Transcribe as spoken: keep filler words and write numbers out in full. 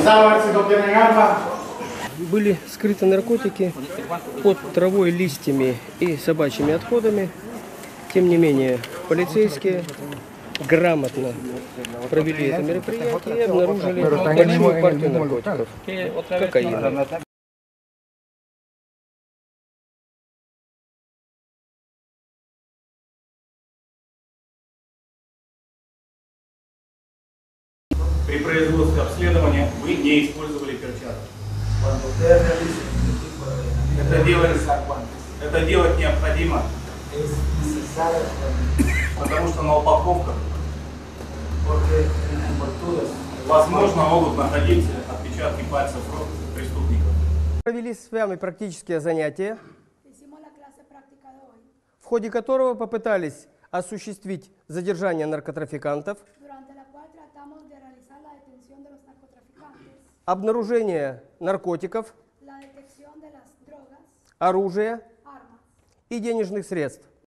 Были скрыты наркотики под травой, листьями и собачьими отходами. Тем не менее, полицейские грамотно провели это мероприятие и обнаружили большую партию наркотиков, кокаина. При производстве обследования вы не использовали перчатки. Это делать, это делать необходимо, потому что на упаковках возможно могут находиться отпечатки пальцев рук преступников. Провели с вами практические занятия, в ходе которого попытались осуществить задержание наркотрафикантов, обнаружение наркотиков, оружия и денежных средств.